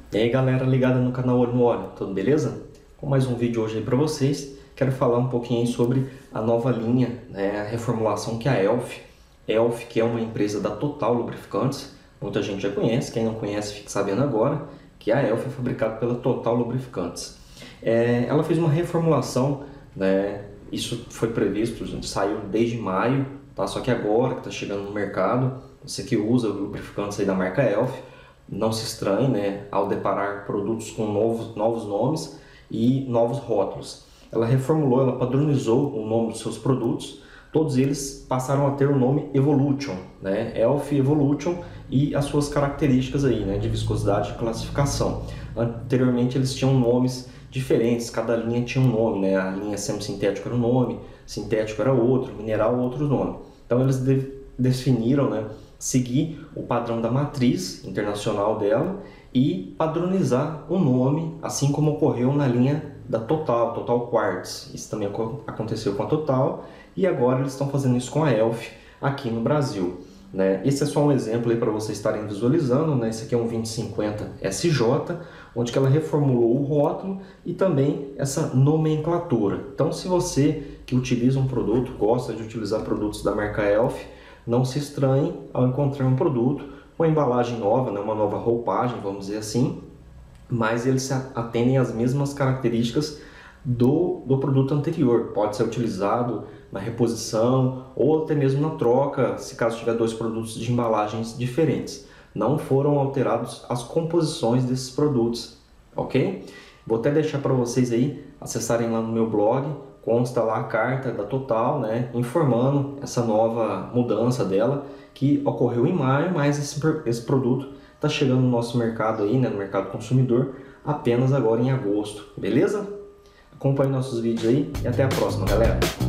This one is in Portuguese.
E aí galera ligada no canal Olho no Óleo, tudo beleza? Com mais um vídeo hoje aí para vocês, quero falar um pouquinho aí sobre a nova linha, né, a reformulação que é a Elf, que é uma empresa da Total Lubrificantes, muita gente já conhece, quem não conhece fique sabendo agora, que a Elf é fabricada pela Total Lubrificantes. Ela fez uma reformulação, né, isso foi previsto, saiu desde maio, tá? Só que agora que está chegando no mercado, você que usa lubrificantes aí da marca Elf, não se estranhe, né, ao deparar produtos com novos nomes e novos rótulos. Ela reformulou, ela padronizou o nome dos seus produtos, todos eles passaram a ter o nome Evolution, né, Elf Evolution, e as suas características aí, né, de viscosidade e classificação. Anteriormente eles tinham nomes diferentes, cada linha tinha um nome, né, a linha semi-sintético era um nome, sintético era outro, mineral outro nome. Então eles definiram, né, seguir o padrão da matriz internacional dela e padronizar o nome, assim como ocorreu na linha da Total Quartz. Isso também aconteceu com a Total e agora eles estão fazendo isso com a Elf aqui no Brasil, né? Esse é só um exemplo para vocês estarem visualizando, né? Esse aqui é um 2050 SJ, onde que ela reformulou o rótulo e também essa nomenclatura. Então, se você que utiliza um produto, gosta de utilizar produtos da marca Elf, não se estranhe ao encontrar um produto com a embalagem nova, né, uma nova roupagem, vamos dizer assim, mas eles atendem às mesmas características do produto anterior. Pode ser utilizado na reposição ou até mesmo na troca, se caso tiver dois produtos de embalagens diferentes. Não foram alterados as composições desses produtos, ok? Vou até deixar para vocês aí acessarem lá no meu blog, consta lá a carta da Total, né, informando essa nova mudança dela, que ocorreu em maio, mas esse produto está chegando no nosso mercado aí, né, no mercado consumidor, apenas agora em agosto, beleza? Acompanhe nossos vídeos aí e até a próxima, galera!